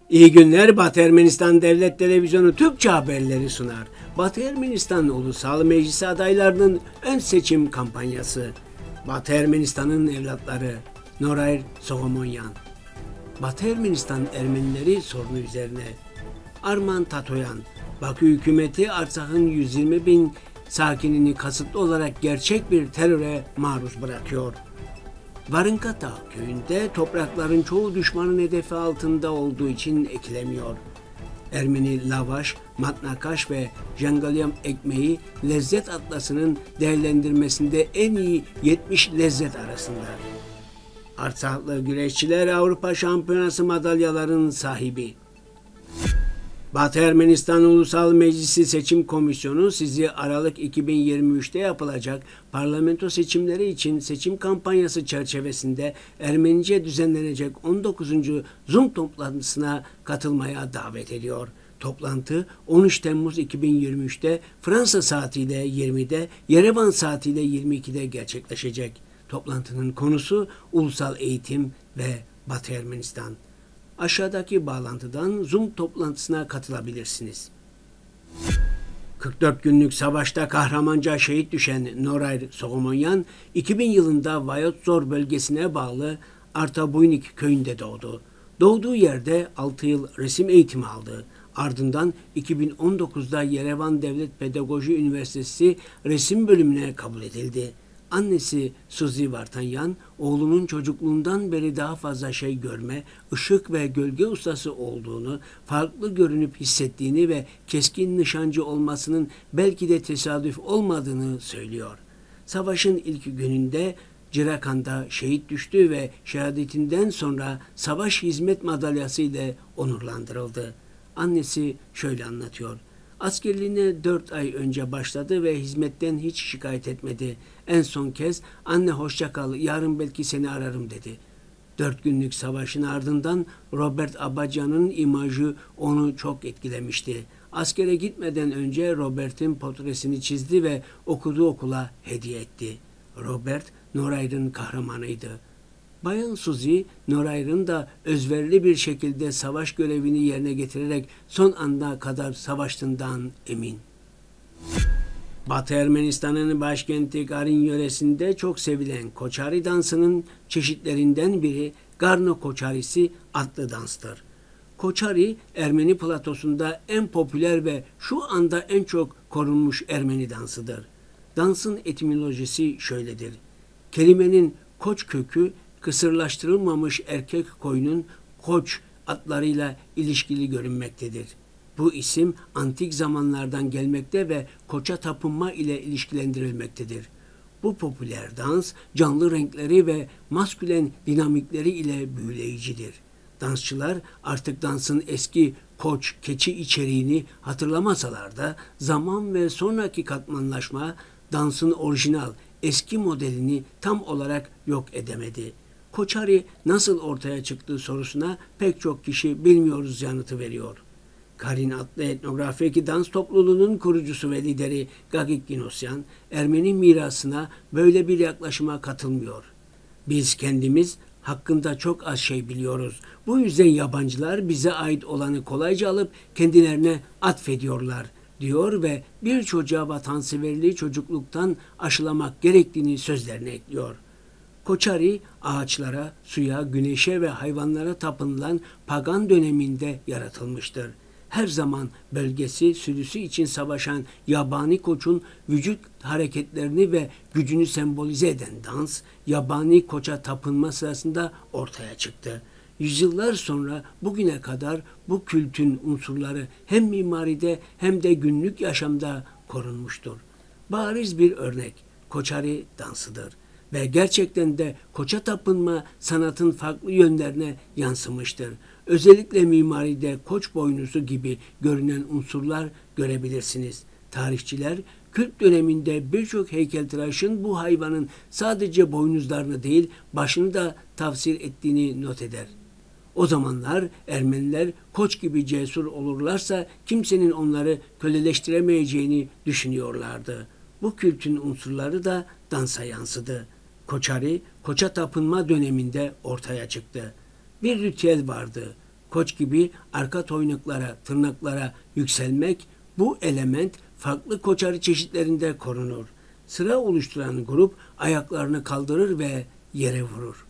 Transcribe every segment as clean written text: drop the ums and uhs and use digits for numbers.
İyi günler. Batı Ermenistan Devlet Televizyonu Türkçe haberleri sunar. Batı Ermenistan Ulusal Meclisi adaylarının ön seçim kampanyası. Batı Ermenistan'ın evlatları Noray Soğomonyan. Batı Ermenistan Ermenileri sorunu üzerine Arman Tatoyan. Bakü hükümeti Artsak'ın 120 bin sakinini kasıtlı olarak gerçek bir teröre maruz bırakıyor. Varınkata köyünde toprakların çoğu düşmanın hedefi altında olduğu için ekilemiyor. Ermeni lavaş, matnakaş ve jangalyam ekmeği lezzet atlasının değerlendirmesinde en iyi 70 lezzet arasında. Artsaklı güreşçiler Avrupa Şampiyonası madalyaların sahibi. Batı Ermenistan Ulusal Meclisi Seçim Komisyonu sizi Aralık 2023'te yapılacak parlamento seçimleri için seçim kampanyası çerçevesinde Ermenice düzenlenecek 19. Zoom toplantısına katılmaya davet ediyor. Toplantı 13 Temmuz 2023'te Fransa saatiyle 20'de, Yerevan saatiyle 22'de gerçekleşecek. Toplantının konusu ulusal eğitim ve Batı Ermenistan. Aşağıdaki bağlantıdan Zoom toplantısına katılabilirsiniz. 44 günlük savaşta kahramanca şehit düşen Noray Soğomonyan, 2000 yılında Vayotzor bölgesine bağlı Artabuynik köyünde doğdu. Doğduğu yerde 6 yıl resim eğitimi aldı. Ardından 2019'da Yerevan Devlet Pedagoji Üniversitesi resim bölümüne kabul edildi. Annesi Suzi Vartanyan, oğlunun çocukluğundan beri daha fazla şey görme, ışık ve gölge ustası olduğunu, farklı görünüp hissettiğini ve keskin nişancı olmasının belki de tesadüf olmadığını söylüyor. Savaşın ilk gününde Cirakan'da şehit düştü ve şehadetinden sonra Savaş Hizmet Madalyası ile onurlandırıldı. Annesi şöyle anlatıyor. Askerliğine 4 ay önce başladı ve hizmetten hiç şikayet etmedi. En son kez anne hoşça kal, yarın belki seni ararım dedi. 4 günlük savaşın ardından Robert Abacan'ın imajı onu çok etkilemişti. Askere gitmeden önce Robert'in portresini çizdi ve okuduğu okula hediye etti. Robert, Noray'ın kahramanıydı. Bayan Suzi, Noray'ın da özverili bir şekilde savaş görevini yerine getirerek son anda kadar savaştığından emin. Batı Ermenistan'ın başkenti Karin yöresinde çok sevilen Koçari dansının çeşitlerinden biri Garno Koçarisi adlı danstır. Koçari, Ermeni platosunda en popüler ve şu anda en çok korunmuş Ermeni dansıdır. Dansın etimolojisi şöyledir. Kelimenin koç kökü, kısırlaştırılmamış erkek koyunun koç atlarıyla ilişkili görünmektedir. Bu isim antik zamanlardan gelmekte ve koça tapınma ile ilişkilendirilmektedir. Bu popüler dans canlı renkleri ve maskülen dinamikleri ile büyüleyicidir. Dansçılar artık dansın eski koç, keçi içeriğini hatırlamasalar da zaman ve sonraki katmanlaşma dansın orijinal, eski modelini tam olarak yok edemedi. Koçari nasıl ortaya çıktığı sorusuna pek çok kişi bilmiyoruz yanıtı veriyor. Karin adlı etnografik dans topluluğunun kurucusu ve lideri Gagik Ginosyan, Ermeni mirasına böyle bir yaklaşıma katılmıyor. Biz kendimiz hakkında çok az şey biliyoruz. Bu yüzden yabancılar bize ait olanı kolayca alıp kendilerine atfediyorlar diyor ve bir çocuğa vatanseverliği çocukluktan aşılamak gerektiğini sözlerine ekliyor. Koçari, ağaçlara, suya, güneşe ve hayvanlara tapınılan pagan döneminde yaratılmıştır. Her zaman bölgesi, sürüsü için savaşan yabani koçun vücut hareketlerini ve gücünü sembolize eden dans, yabani koça tapınma sırasında ortaya çıktı. Yüzyıllar sonra bugüne kadar bu kültün unsurları hem mimaride hem de günlük yaşamda korunmuştur. Bariz bir örnek Koçari dansıdır. Ve gerçekten de koça tapınma sanatın farklı yönlerine yansımıştır. Özellikle mimaride koç boynuzu gibi görünen unsurlar görebilirsiniz. Tarihçiler Kült döneminde birçok heykeltıraşın bu hayvanın sadece boynuzlarını değil başını da tafsir ettiğini not eder. O zamanlar Ermeniler koç gibi cesur olurlarsa kimsenin onları köleleştiremeyeceğini düşünüyorlardı. Bu kültün unsurları da dansa yansıdı. Koçari, koça tapınma döneminde ortaya çıktı. Bir ritüel vardı. koç gibi arka toynaklara, tırnaklara yükselmek, bu element farklı koçarı çeşitlerinde korunur. Sıra oluşturan grup ayaklarını kaldırır ve yere vurur.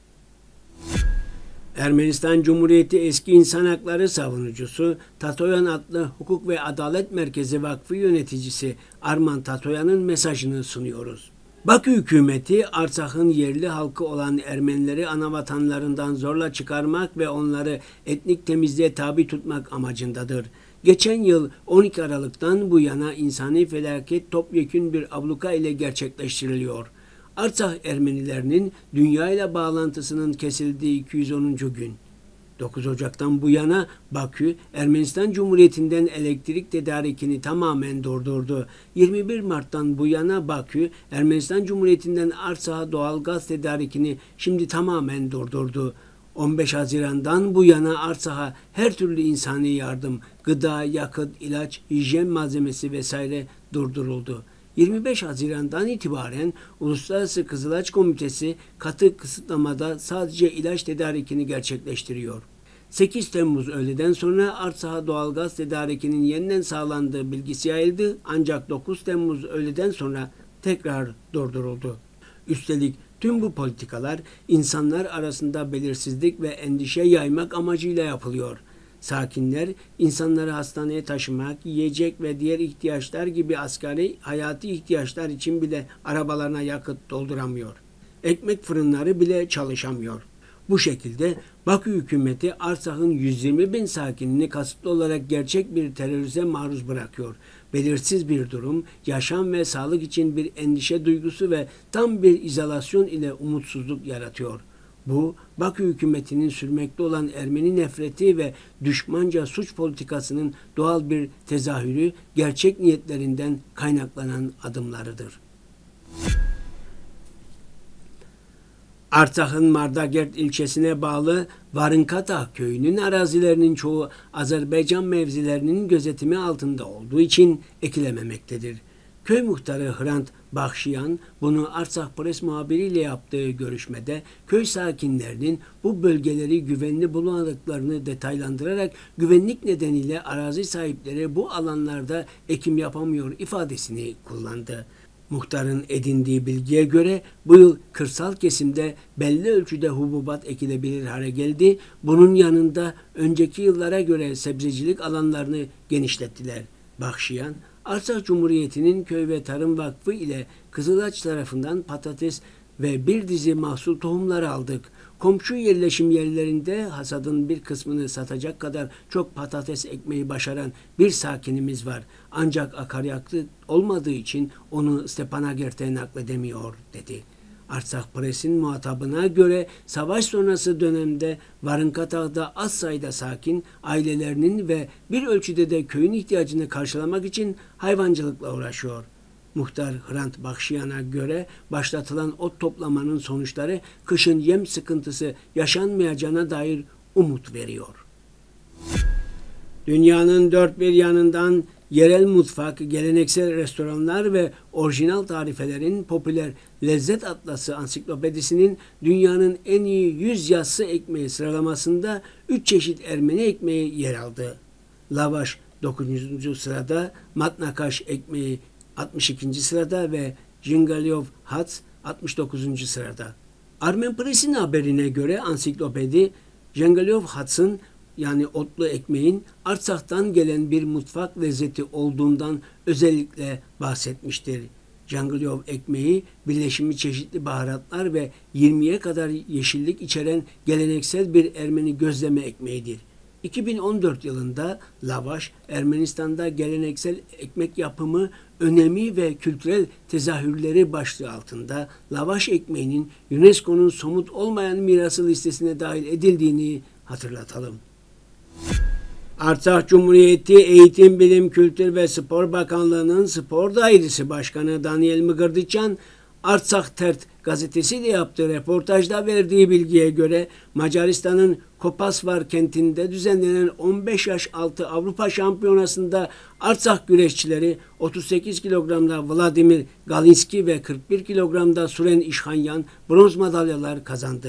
Ermenistan Cumhuriyeti eski insan hakları savunucusu Tatoyan adlı Hukuk ve Adalet Merkezi Vakfı yöneticisi Arman Tatoyan'ın mesajını sunuyoruz. Bakü hükümeti Artsak'ın yerli halkı olan Ermenileri anavatanlarından zorla çıkarmak ve onları etnik temizliğe tabi tutmak amacındadır. Geçen yıl 12 Aralık'tan bu yana insani felaket topyekün bir abluka ile gerçekleştiriliyor. Artsakh Ermenilerinin dünya ile bağlantısının kesildiği 210. gün. 9 Ocak'tan bu yana Bakü, Ermenistan Cumhuriyeti'nden elektrik tedarikini tamamen durdurdu. 21 Mart'tan bu yana Bakü, Ermenistan Cumhuriyeti'nden Artsak'a doğal gaz tedarikini şimdi tamamen durdurdu. 15 Haziran'dan bu yana Artsak'a her türlü insani yardım, gıda, yakıt, ilaç, hijyen malzemesi vesaire durduruldu. 25 Haziran'dan itibaren Uluslararası Kızılaç Komitesi katı kısıtlamada sadece ilaç tedarikini gerçekleştiriyor. 8 Temmuz öğleden sonra Artsak'a doğalgaz tedarikinin yeniden sağlandığı bilgisi yayıldı, ancak 9 Temmuz öğleden sonra tekrar durduruldu. Üstelik tüm bu politikalar insanlar arasında belirsizlik ve endişe yaymak amacıyla yapılıyor. Sakinler insanları hastaneye taşımak, yiyecek ve diğer ihtiyaçlar gibi asgari hayati ihtiyaçlar için bile arabalarına yakıt dolduramıyor. Ekmek fırınları bile çalışamıyor. Bu şekilde Bakü hükümeti Artsak'ın 120 bin sakinini kasıtlı olarak gerçek bir terörize maruz bırakıyor. Belirsiz bir durum, yaşam ve sağlık için bir endişe duygusu ve tam bir izolasyon ile umutsuzluk yaratıyor. Bu, Bakü hükümetinin sürmekte olan Ermeni nefreti ve düşmanca suç politikasının doğal bir tezahürü, gerçek niyetlerinden kaynaklanan adımlarıdır. Artsak'ın Mardagert ilçesine bağlı Varınkata köyünün arazilerinin çoğu Azerbaycan mevzilerinin gözetimi altında olduğu için ekilememektedir. Köy muhtarı Hrant Bakşiyan bunu Artsak Pres muhabiriyle yaptığı görüşmede köy sakinlerinin bu bölgeleri güvenli bulmadıklarını detaylandırarak güvenlik nedeniyle arazi sahipleri bu alanlarda ekim yapamıyor ifadesini kullandı. Muhtarın edindiği bilgiye göre bu yıl kırsal kesimde belli ölçüde hububat ekilebilir hale geldi. Bunun yanında önceki yıllara göre sebzecilik alanlarını genişlettiler. Bakşiyan, Artsak Cumhuriyeti'nin Köy ve Tarım Vakfı ile Kızılaç tarafından patates ve bir dizi mahsul tohumları aldık. Komşu yerleşim yerlerinde hasadın bir kısmını satacak kadar çok patates ekmeği başaran bir sakinimiz var. Ancak akaryakıt olmadığı için onu Stepanakert'e nakledemiyor, dedi. Artsak Pres'in muhatabına göre savaş sonrası dönemde Varınkata'da az sayıda sakin ailelerinin ve bir ölçüde de köyün ihtiyacını karşılamak için hayvancılıkla uğraşıyor. Muhtar Hrant Bakşiyan'a göre başlatılan ot toplamanın sonuçları kışın yem sıkıntısı yaşanmayacağına dair umut veriyor. Dünyanın dört bir yanından yerel mutfak, geleneksel restoranlar ve orijinal tarifelerin popüler lezzet atlası ansiklopedisinin dünyanın en iyi 100 yassı ekmeği sıralamasında 3 çeşit Ermeni ekmeği yer aldı. Lavaş 9. sırada, matnakaş ekmeği 62. sırada ve Jingalyov Hats 69. sırada. Armen Press'in haberine göre ansiklopedi Jingalyov Hats'ın yani otlu ekmeğin Artsak'tan gelen bir mutfak lezzeti olduğundan özellikle bahsetmiştir. Jingalyov ekmeği birleşimi çeşitli baharatlar ve 20'ye kadar yeşillik içeren geleneksel bir Ermeni gözleme ekmeğidir. 2014 yılında lavaş, Ermenistan'da geleneksel ekmek yapımı, önemi ve kültürel tezahürleri başlığı altında lavaş ekmeğinin UNESCO'nun somut olmayan mirası listesine dahil edildiğini hatırlatalım. Artsak Cumhuriyeti Eğitim, Bilim, Kültür ve Spor Bakanlığı'nın Spor Dairesi Başkanı Daniel Mıgırdıçyan, Artsak Tert gazetesiyle yaptığı reportajda verdiği bilgiye göre Macaristan'ın Kopasvar kentinde düzenlenen 15 yaş altı Avrupa Şampiyonası'nda Artsak güreşçileri 38 kilogramda Vladimir Galinski ve 41 kilogramda Suren İşhanyan bronz madalyalar kazandı.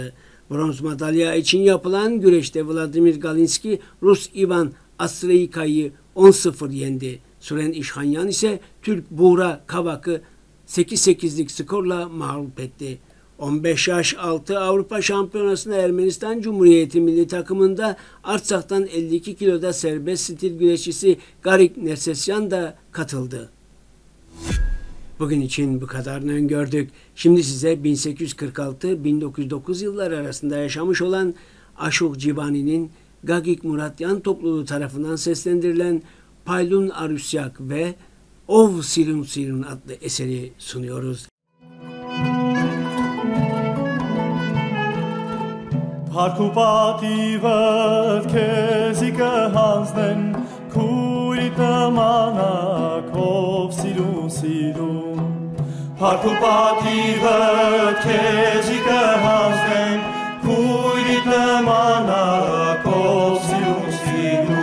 Bronz madalya için yapılan güreşte Vladimir Galinski Rus Ivan Astreika'yı 10-0 yendi. Suren İşhanyan ise Türk Buğra Kavak'ı 8-8'lik skorla mağlup etti. 15 yaş altı Avrupa Şampiyonası'na Ermenistan Cumhuriyeti milli takımında Artsak'tan 52 kiloda serbest stil güreşçisi Garik Nersesyan da katıldı. Bugün için bu kadarını öngördük. Şimdi size 1846-1909 yılları arasında yaşamış olan Aşuq Civani'nin Gagik Muratyan topluluğu tarafından seslendirilen Paylun Arusyak ve Ov Sirun Sirun adlı eseri sunuyoruz. Harkupativët քեզի կհանձնեն քույրիդ նմանակ ով սիրուն սիրուն Harkupativët քեզի կհանձնեն քույրիդ նմանակ ով սիրուն սիրուն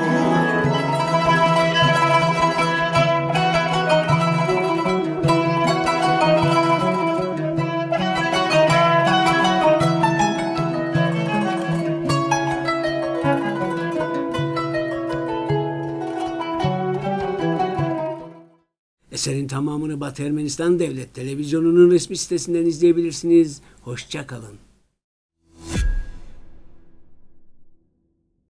Eserin tamamını Batı Ermenistan Devlet Televizyonu'nun resmi sitesinden izleyebilirsiniz. Hoşça kalın.